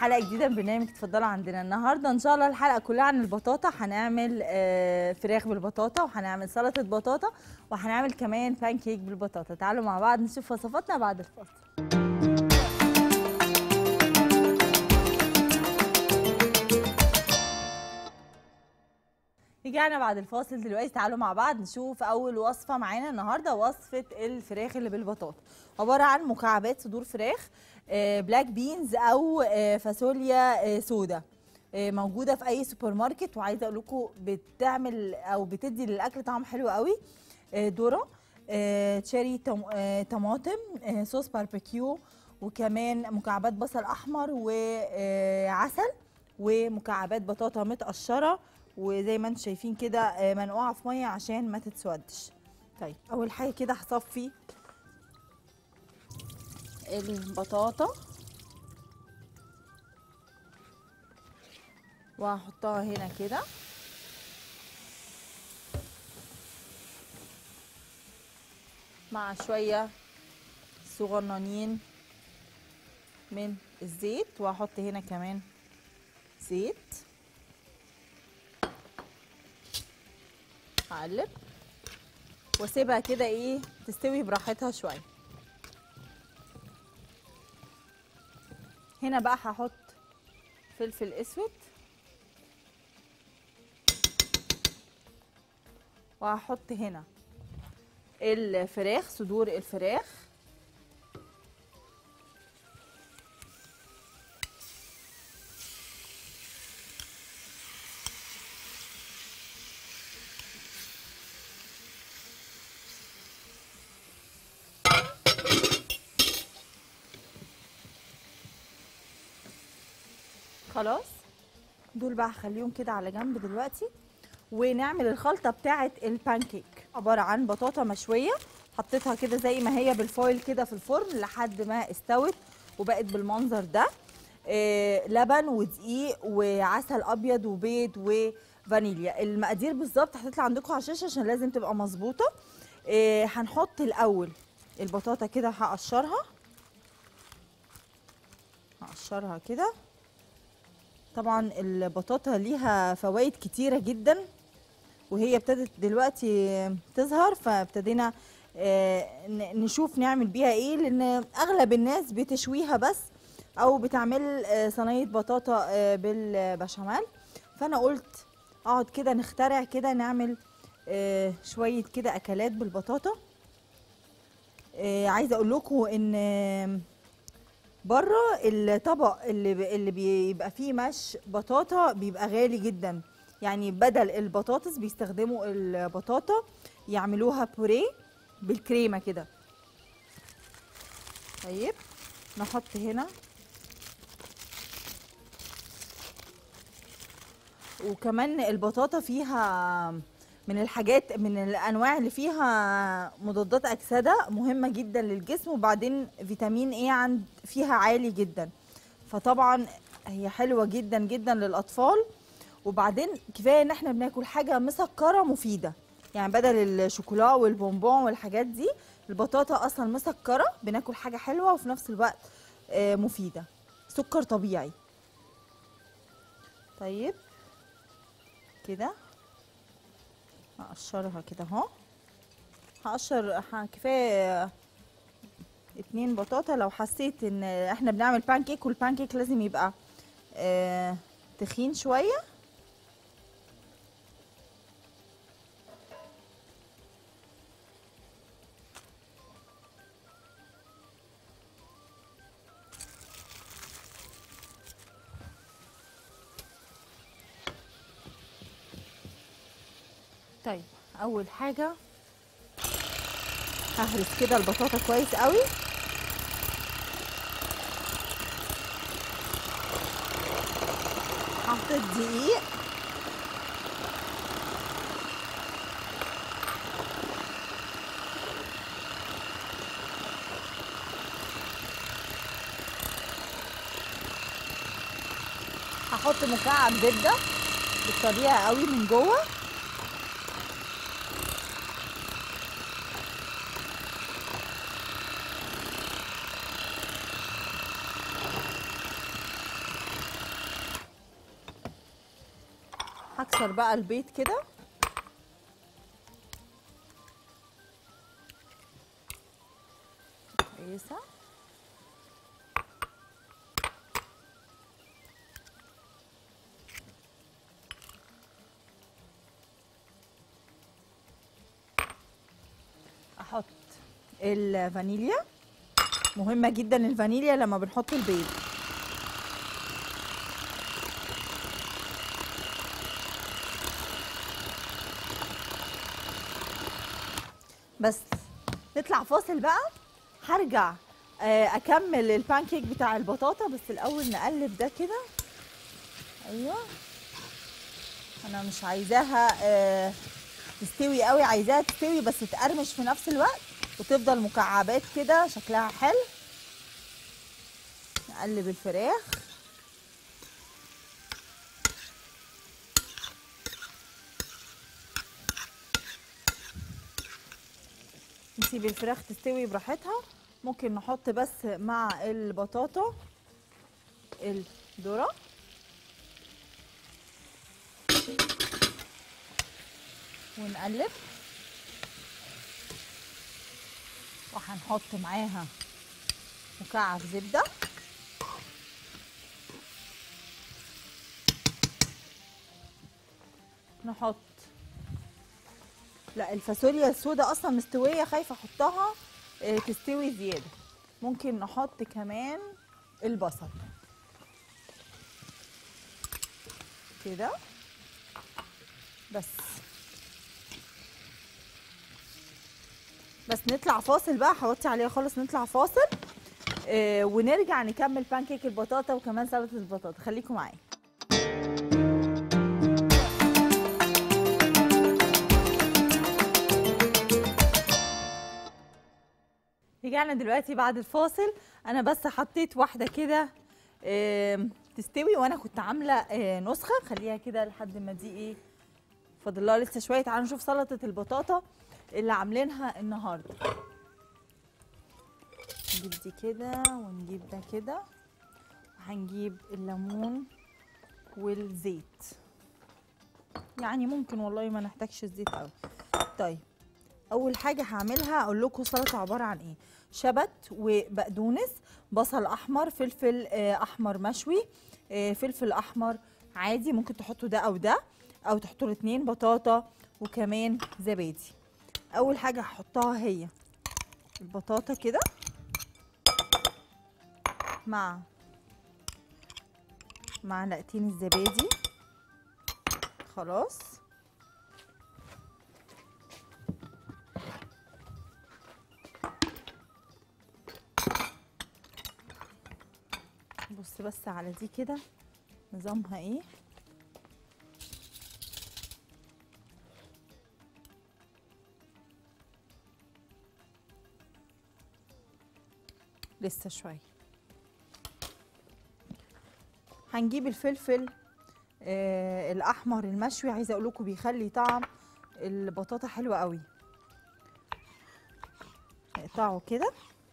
حلقه جديده من برنامج اتفضلوا عندنا. النهارده ان شاء الله الحلقه كلها عن البطاطا. هنعمل فراخ بالبطاطا، وهنعمل سلطه بطاطا، وهنعمل كمان بان كيك بالبطاطا. تعالوا مع بعض نشوف وصفاتنا بعد الفاصل. رجعنا بعد الفاصل دلوقتي. تعالوا مع بعض نشوف اول وصفه معانا النهارده. وصفه الفراخ اللي بالبطاطا عباره عن مكعبات صدور فراخ بلاك بينز او فاصوليا سودا، موجوده في اي سوبر ماركت، وعايزه اقول لكم بتعمل او بتدي للاكل طعم حلو قوي. ذره، تشيري، طماطم، صوص باربيكيو، وكمان مكعبات بصل احمر وعسل، ومكعبات بطاطا متقشره، وزي ما انتم شايفين كده منقوعه في ميه عشان ما تتسودش. طيب اول حاجه كده هصفي البطاطا وهحطها هنا كده، مع شويه صغننين من الزيت، وهحط هنا كمان زيت. هقلب واسيبها كده ايه تستوي براحتها شويه. هنا بقى هحط فلفل اسود، وهحط هنا الفراخ، صدور الفراخ، خلاص دول بقى هخليهم كده على جنب دلوقتي. ونعمل الخلطه بتاعه البانكيك. عباره عن بطاطا مشويه حطيتها كده زي ما هي بالفويل كده في الفرن لحد ما استوت وبقت بالمنظر ده. لبن ودقيق وعسل ابيض وبيض وفانيليا. المقادير بالظبط هتطلع عندكم على الشاشه عشان لازم تبقى مظبوطه. هنحط الاول البطاطا كده، هقشرها كده. طبعا البطاطا ليها فوائد كتيره جدا، وهي ابتدت دلوقتي تظهر، فابتدينا نشوف نعمل بيها ايه، لان اغلب الناس بتشويها بس او بتعمل صينيه بطاطا بالبشاميل. فانا قلت اقعد كده نخترع كده، نعمل شويه كده اكلات بالبطاطا. عايزه اقول لكم ان بره الطبق اللي بيبقى فيه مش بطاطا بيبقى غالي جدا. يعني بدل البطاطس بيستخدموا البطاطا يعملوها بوريه بالكريمه كده. طيب نحط هنا، وكمان البطاطا فيها من الحاجات، من الانواع اللي فيها مضادات اكسده مهمه جدا للجسم، وبعدين فيتامين ايه فيها عالي جدا، فطبعا هي حلوه جدا جدا للاطفال. وبعدين كفايه ان احنا بناكل حاجه مسكره مفيده، يعني بدل الشوكولا والبونبون والحاجات دي، البطاطا اصلا مسكره، بناكل حاجه حلوه وفي نفس الوقت مفيده، سكر طبيعي. طيب كده هقشرها كده اهو. هقشر كفايه 2 بطاطا. لو حسيت ان احنا بنعمل بانكيك، والبانكيك لازم يبقى تخين شويه. طيب اول حاجه ههرس كده البطاطا كويس قوي، حطيت دقيق، هحط مكعب زبده بالطبيعه قوي من جوه، هكسر بقى البيض كده. كويسه. احط الفانيليا، مهمه جدا الفانيليا لما بنحط البيض. بس نطلع فاصل بقى، هرجع اكمل البانكيك بتاع البطاطا، بس الاول نقلب ده كده. ايوه، انا مش عايزاها تستوي قوي، عايزاها تستوي بس تقرمش في نفس الوقت وتفضل مكعبات كده شكلها حلو. نقلب الفراخ. نسيب الفراخ تستوي براحتها. ممكن نحط بس مع البطاطا الذرة ونقلب، وهنحط معاها مكعب زبدة. نحط، لا الفاصوليا السوداء اصلا مستويه، خايفه احطها تستوي زياده. ممكن نحط كمان البصل كده بس. نطلع فاصل بقى، هوطي عليها خالص، نطلع فاصل ونرجع نكمل بانكيك البطاطا وكمان سلطه البطاطا. خليكم معايا. رجعنا دلوقتي بعد الفاصل. انا بس حطيت واحده كده تستوي، وانا كنت عامله نسخه، خليها كده لحد ما دي ايه فاضل لها لسه شويه. تعالوا نشوف سلطه البطاطا اللي عاملينها النهارده. نجيب دي كده ونجيب ده كده، وهنجيب الليمون والزيت، يعني ممكن والله ما نحتاجش الزيت قوي. طيب اول حاجه هعملها اقول لكم سلطه عباره عن ايه. شبت وبقدونس، بصل احمر، فلفل احمر مشوي، فلفل احمر عادي ممكن تحطوا ده او ده، او تحطوا الاثنين، بطاطا، وكمان زبادي. اول حاجه هحطها هي البطاطا كده مع معلقتين الزبادي. خلاص بص بس على دي كده نظامها ايه. لسه شويه. هنجيب الفلفل الاحمر المشوي، عايزه اقول لكم بيخلي طعم البطاطا حلو قوي. نقطعه كده،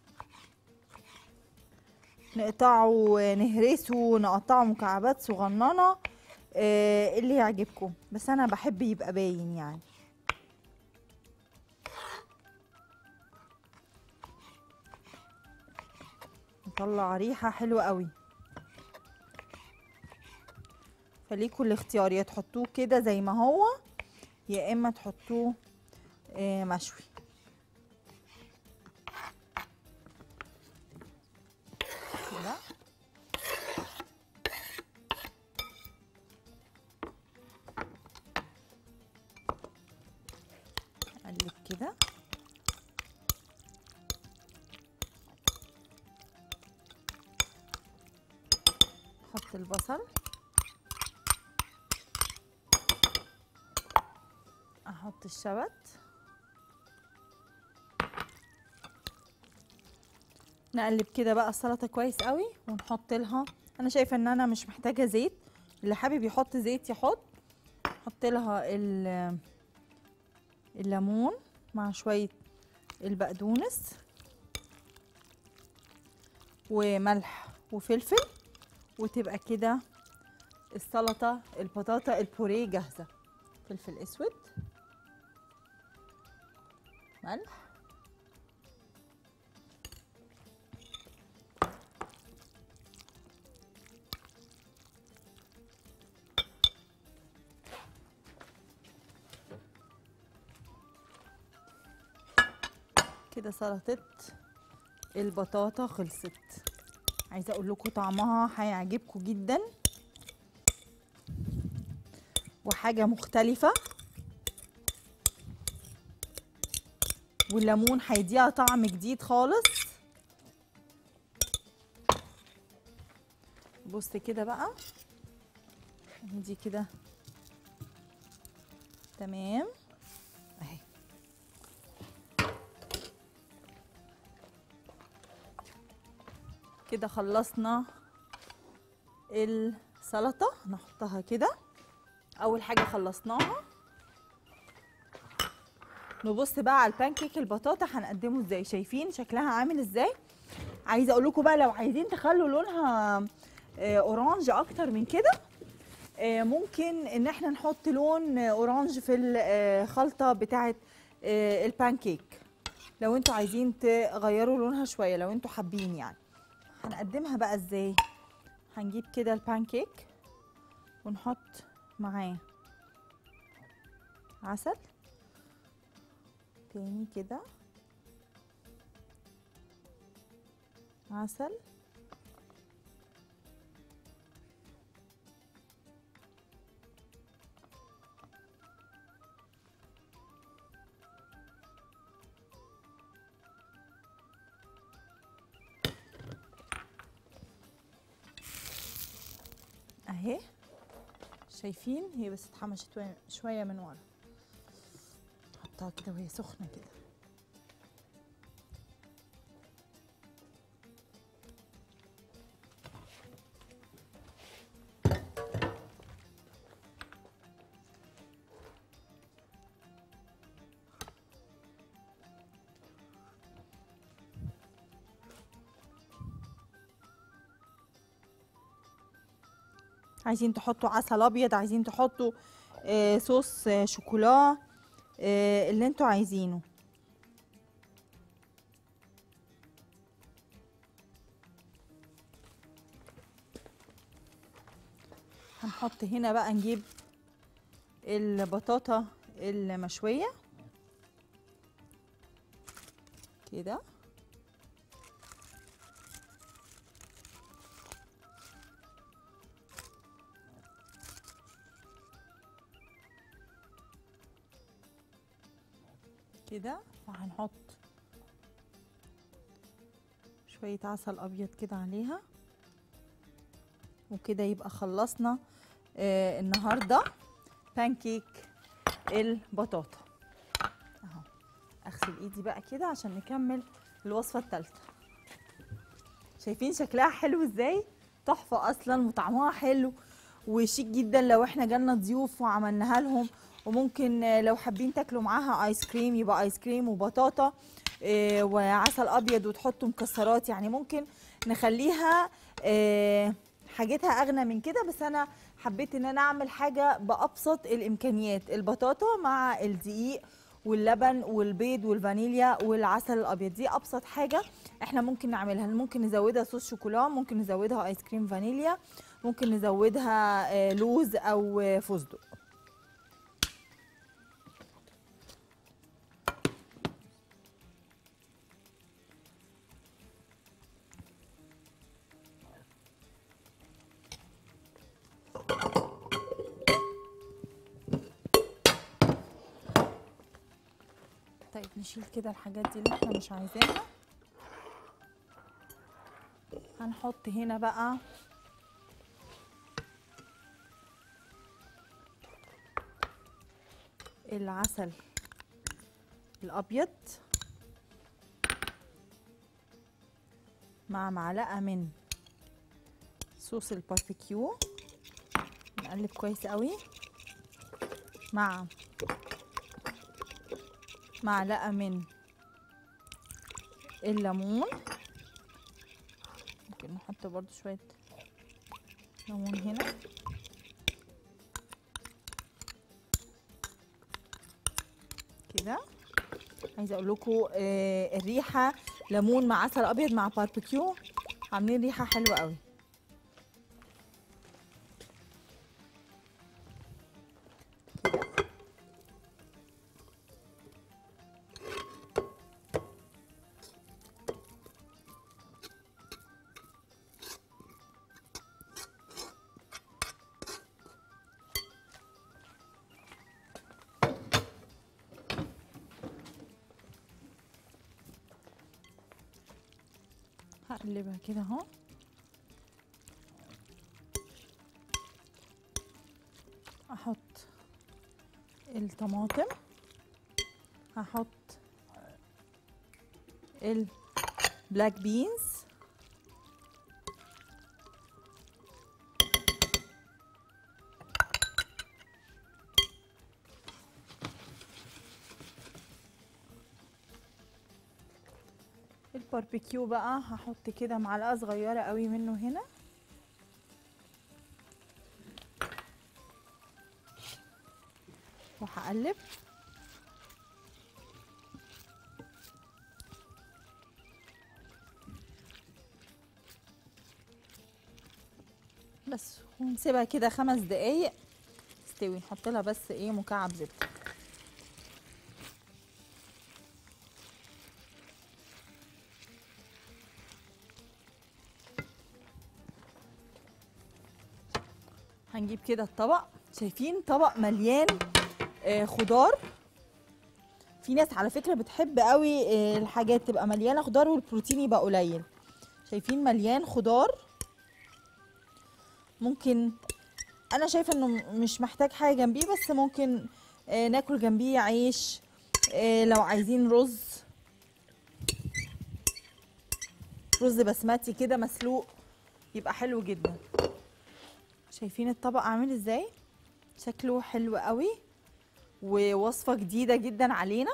نقطعه نهرسه، نقطعه مكعبات صغننه اللي يعجبكم، بس انا بحب يبقى باين يعني. نطلع ريحه حلوه قوي. فليكوا الاختيار، يا تحطوه كده زي ما هو، يا اما تحطوه مشوي. كده اقلب كده. احط البصل، احط الشبت، نقلب كده بقى السلطه كويس قوي، ونحط لها، انا شايفه ان انا مش محتاجه زيت، اللي حابب يحط زيت يحط. احط لها الليمون مع شويه البقدونس وملح وفلفل، وتبقى كده السلطه البطاطا البوريه جاهزه. فلفل اسود، ملح، كده سلطه البطاطا خلصت. عايزه اقول لكم طعمها هيعجبكم جدا وحاجه مختلفه، والليمون هيديها طعم جديد خالص. بص كده بقى، دي كده تمام اهي. كده خلصنا السلطه، نحطها كده. اول حاجه خلصناها، نبص بقى على البانكيك البطاطا هنقدمه ازاي. شايفين شكلها عامل ازاي؟ عايزه اقول لكم بقى لو عايزين تخلوا لونها اورانج اكتر من كده، ممكن ان احنا نحط لون اورانج في الخلطه بتاعه البانكيك، لو انتوا عايزين تغيروا لونها شويه، لو انتوا حابين يعني. هنقدمها بقى ازاي؟ هنجيب كده البانكيك ونحط معاه عسل تاني كده، عسل، اهي. شايفين هي بس اتحمشت شويه من ورا، حطها كده وهي سخنه كده. عايزين تحطوا عسل ابيض، عايزين تحطوا صوص شوكولا، اللي انتوا عايزينه. هنحط هنا بقى، نجيب البطاطا المشوية كده، كده. وهنحط شوية عسل أبيض كده عليها، وكده يبقى خلصنا النهاردة بانكيك البطاطا. اهو، اغسل ايدي بقى كده عشان نكمل الوصفة الثالثة. شايفين شكلها حلو ازاي؟ تحفة اصلا، وطعمها حلو وشيك جدا لو احنا جالنا ضيوف وعملناها لهم. وممكن لو حابين تاكلوا معاها ايس كريم، يبقى ايس كريم وبطاطا وعسل ابيض وتحطوا مكسرات. يعني ممكن نخليها حاجتها اغنى من كده، بس انا حبيت ان انا اعمل حاجه بابسط الامكانيات. البطاطا مع الدقيق واللبن والبيض والفانيليا والعسل الابيض، دي ابسط حاجه احنا ممكن نعملها. ممكن نزودها صوص شوكولا، ممكن نزودها ايس كريم فانيليا، ممكن نزودها لوز او فستق. طيب نشيل كده الحاجات دي اللي احنا مش عايزينها. هنحط هنا بقى العسل الابيض مع معلقه من صوص الباربيكيو، نقلب كويس قوي، مع معلقه من الليمون. ممكن نحط برضو شويه ليمون هنا، كده. عايزه اقول لكم الريحه ليمون مع عسل ابيض مع باربيكيو، عاملين ريحه حلوه قوي. هقلبها كده اهو. احط الطماطم، هحط البلاك بينز، الباربيكيو بقى هحط كده معلقه صغيره قوي منه هنا، وهقلب. بس ونسيبها كده 5 دقايق تستوي. نحط لها بس ايه مكعب زبده. هنجيب كده الطبق، شايفين طبق مليان خضار. في ناس على فكره بتحب قوي الحاجات تبقى مليانه خضار والبروتين يبقى قليل. شايفين مليان خضار. ممكن انا شايفه انه مش محتاج حاجه جنبيه، بس ممكن ناكل جنبيه عيش، لو عايزين رز بسمتي كده مسلوق يبقى حلو جدا. شايفين الطبق عامل ازاي؟ شكله حلو قوي ووصفه جديده جدا علينا.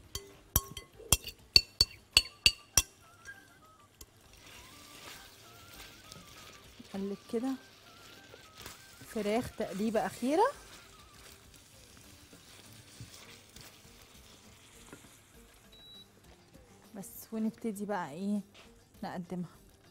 نقلب كده فراخ تقليبه اخيره. بس ونبتدي بقى ايه نقدمها.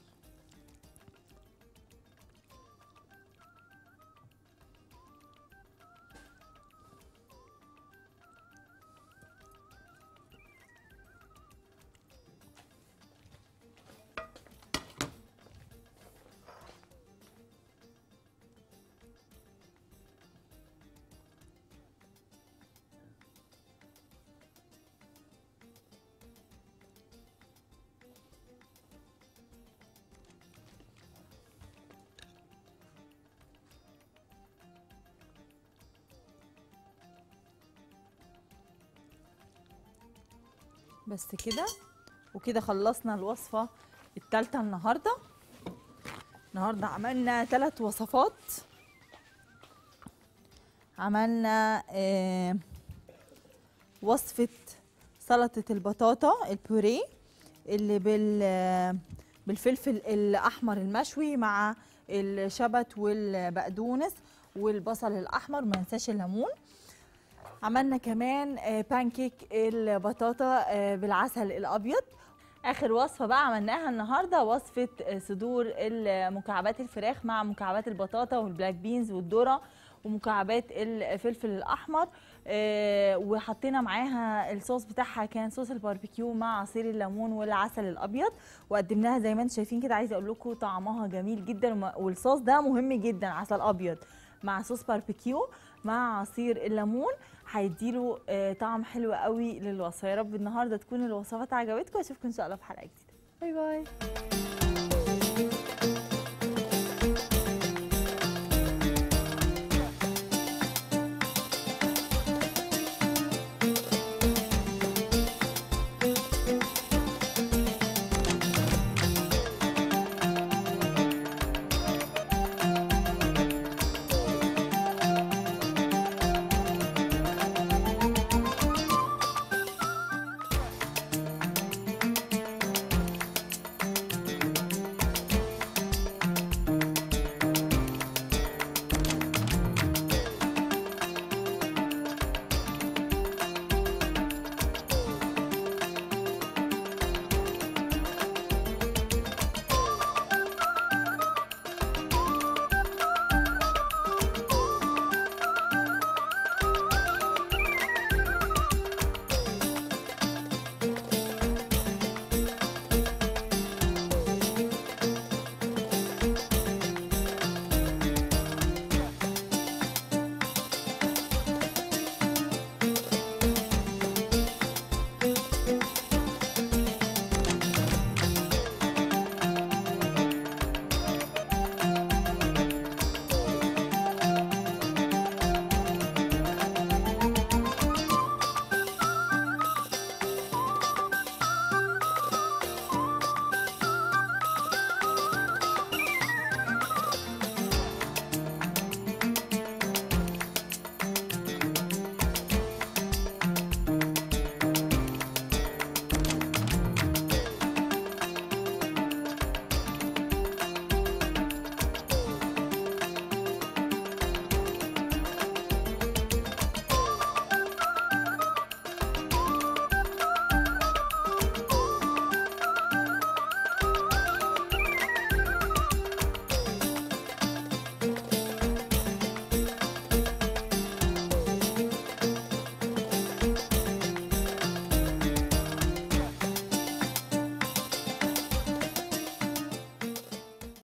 بس كده، وكده خلصنا الوصفة التالتة النهاردة. عملنا 3 وصفات. عملنا وصفة سلطة البطاطا البوريه اللي بالفلفل الأحمر المشوي مع الشبت والبقدونس والبصل الأحمر، ما ننساش الليمون. عملنا كمان بانكيك البطاطا بالعسل الابيض. اخر وصفه بقى عملناها النهارده وصفه صدور مكعبات الفراخ مع مكعبات البطاطا والبلاك بينز والذره ومكعبات الفلفل الاحمر، وحطينا معاها الصوص بتاعها كان صوص الباربيكيو مع عصير الليمون والعسل الابيض، وقدمناها زي ما انتم شايفين كده. عايزه اقول لكم طعمها جميل جدا، والصوص ده مهم جدا، عسل ابيض مع صوص باربيكيو مع عصير الليمون هيديله طعم حلو قوي للوصفه. يا رب النهارده تكون الوصفات عجبتكم، اشوفكم ان شاء الله في حلقه جديده. باي باي.